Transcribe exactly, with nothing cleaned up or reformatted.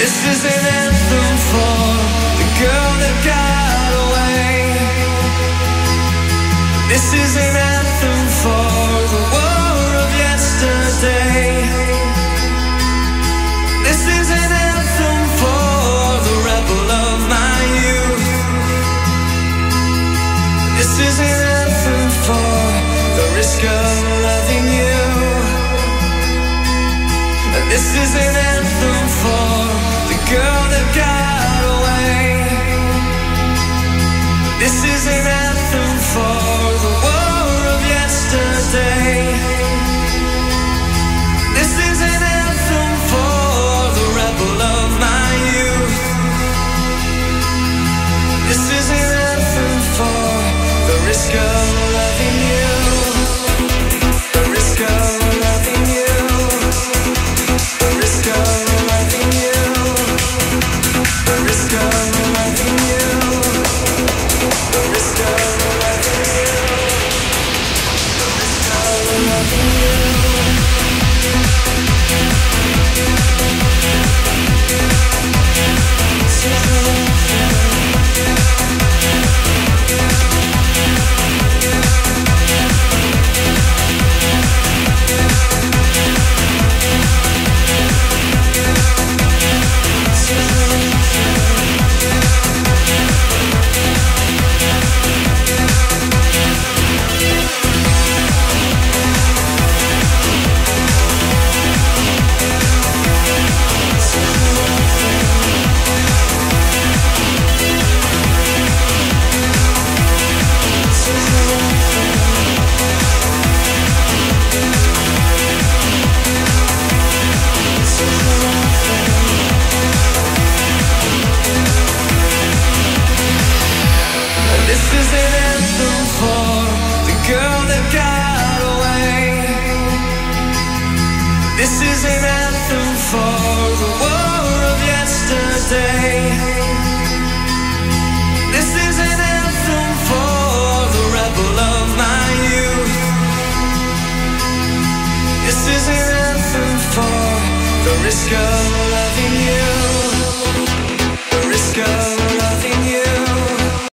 This is an anthem for the girl that got away. This is an anthem for the war of yesterday. This is an anthem for the rebel of my youth. This is an anthem for the risk of loving you. This is an anthem for the girl that got away. This is an anthem for the war of yesterday. This is an anthem for the rebel of my youth. This is an anthem for the risk of loving you. The risk of loving you. The risk of loving you. The risk of loving you. The risk of loving you. The risk of loving you. This is an anthem for the girl that got away. This is an anthem for the war of yesterday. This is an anthem for the rebel of my youth. This is an anthem for the risk of